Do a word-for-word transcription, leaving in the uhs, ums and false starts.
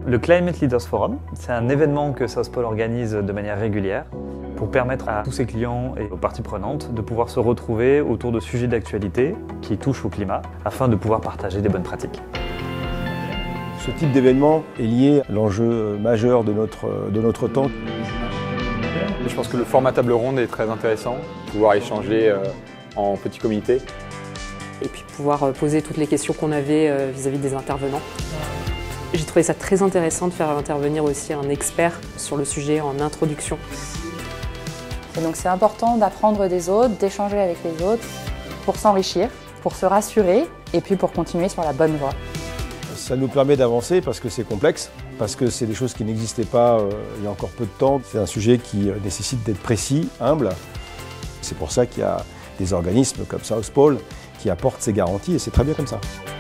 Le Climate Leaders Forum, c'est un événement que South Pole organise de manière régulière pour permettre à tous ses clients et aux parties prenantes de pouvoir se retrouver autour de sujets d'actualité qui touchent au climat afin de pouvoir partager des bonnes pratiques. Ce type d'événement est lié à l'enjeu majeur de notre, de notre temps. Je pense que le format table ronde est très intéressant, pouvoir échanger en petit comité. Et puis pouvoir poser toutes les questions qu'on avait vis-à-vis des intervenants. J'ai trouvé ça très intéressant de faire intervenir aussi un expert sur le sujet en introduction. Et donc c'est important d'apprendre des autres, d'échanger avec les autres pour s'enrichir, pour se rassurer et puis pour continuer sur la bonne voie. Ça nous permet d'avancer parce que c'est complexe, parce que c'est des choses qui n'existaient pas euh, il y a encore peu de temps. C'est un sujet qui nécessite d'être précis, humble. C'est pour ça qu'il y a des organismes comme South Pole qui apportent ces garanties et c'est très bien comme ça.